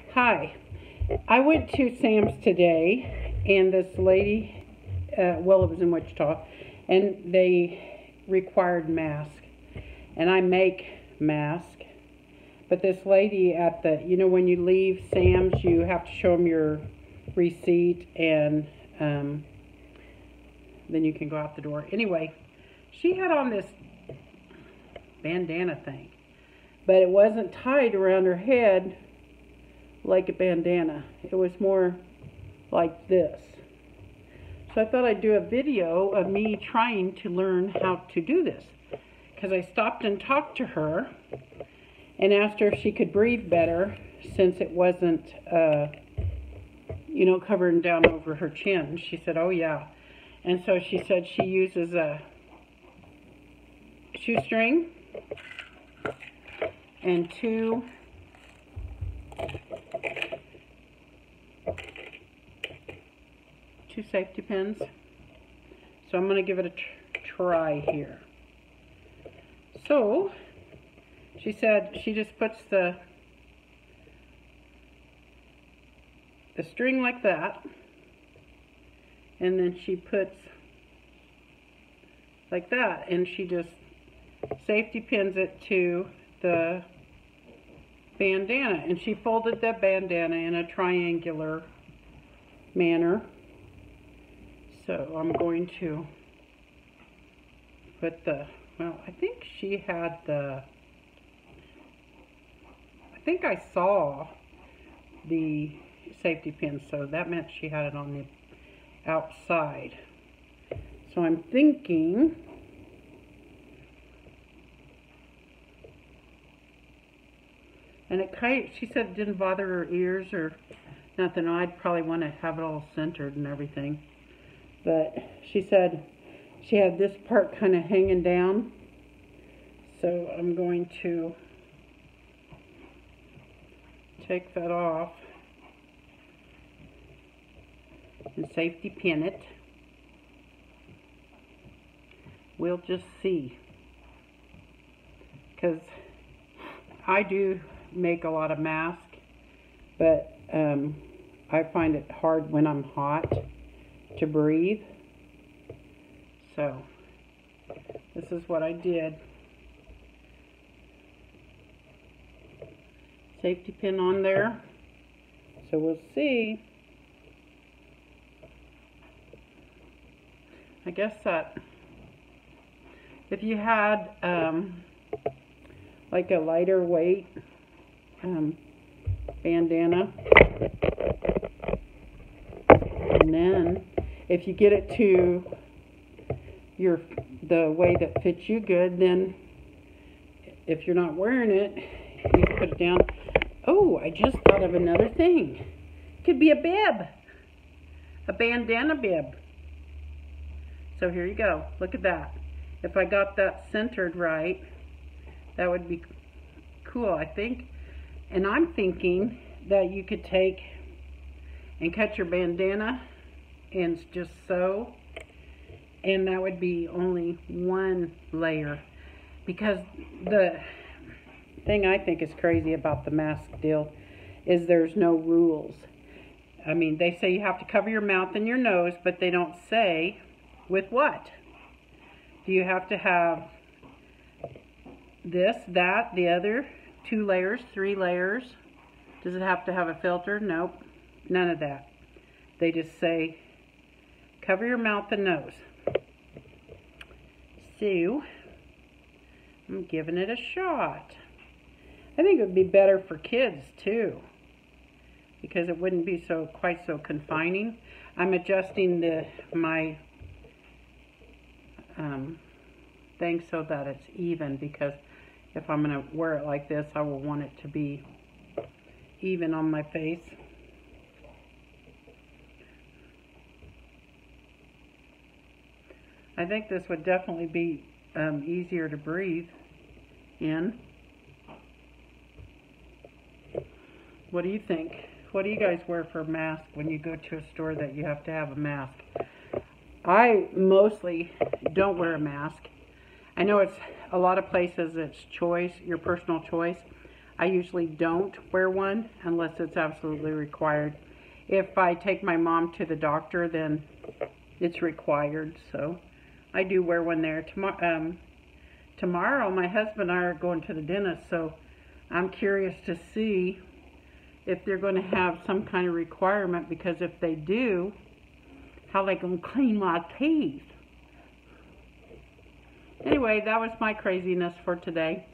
Hi. I went to Sam's today, and this lady, well, it was in Wichita, and they required masks. And I make masks. But this lady at when you leave Sam's, you have to show them your receipt, and then you can go out the door. Anyway, she had on this bandana thing, but it wasn't tied around her head like a bandana. It was more like this. So I thought I'd do a video of me trying to learn how to do this, because I stopped and talked to her and asked her if she could breathe better, since it wasn't covering down over her chin. She said, oh yeah. And so she said she uses a shoestring and two safety pins. So I'm going to give it a try here. So she said she just puts the string like that, and then she puts like that, and she just safety pins it to the bandana, and she folded the bandana in a triangular manner. So I'm going to put I think she had I think I saw the safety pin, so that meant she had it on the outside. So I'm thinking and she said it didn't bother her ears or nothing. I'd probably want to have it all centered and everything. But she said she had this part kind of hanging down. So I'm going to take that off and safety pin it. We'll just see. Because I do make a lot of masks, but I find it hard when I'm hot to breathe. So this is what I did. Safety pin on there. So we'll see. I guess that if you had like a lighter weight bandana, and then if you get it to the way that fits you good, then if you're not wearing it, you can put it down. Oh, I just thought of another thing. It could be a bib, a bandana bib. So here you go. Look at that. If I got that centered right, that would be cool, I think. And I'm thinking that you could take and cut your bandana and just sew, and that would be only one layer. Because the thing I think is crazy about the mask deal is there's no rules. I mean, they say you have to cover your mouth and your nose, but they don't say with what. Do you have to have this, that, the other, 2 layers, 3 layers? Does it have to have a filter? Nope, none of that. They just say cover your mouth and nose. So I'm giving it a shot. I think it would be better for kids too, because it wouldn't be quite so confining. I'm adjusting my thing so that it's even, because if I'm going to wear it like this, I will want it to be even on my face. I think this would definitely be easier to breathe in. What do you think? What do you guys wear for a mask when you go to a store that you have to have a mask? I mostly don't wear a mask. I know it's a lot of places it's choice, your personal choice. I usually don't wear one unless it's absolutely required. If I take my mom to the doctor, then it's required, so I do wear one there. Tomorrow, my husband and I are going to the dentist, so I'm curious to see if they're going to have some kind of requirement, because if they do, how they going to clean my teeth. Anyway, that was my craziness for today.